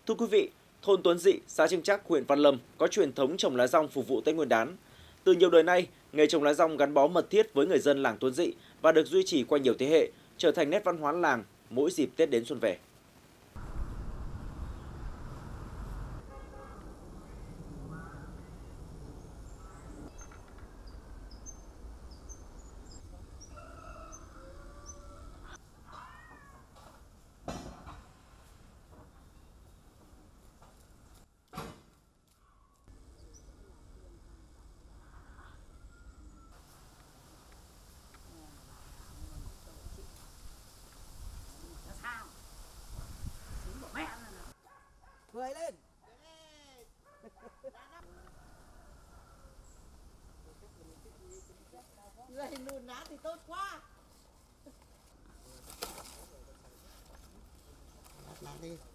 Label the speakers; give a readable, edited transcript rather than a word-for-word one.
Speaker 1: Thưa quý vị, thôn Tuấn Dị, xã Trưng Trắc, huyện Văn Lâm có truyền thống trồng lá dong phục vụ Tết Nguyên đán. Từ nhiều đời nay, nghề trồng lá dong gắn bó mật thiết với người dân làng Tuấn Dị và được duy trì qua nhiều thế hệ, trở thành nét văn hóa làng mỗi dịp Tết đến xuân về.
Speaker 2: Cười lên. Người nùn ná thì tốt quá. Đi.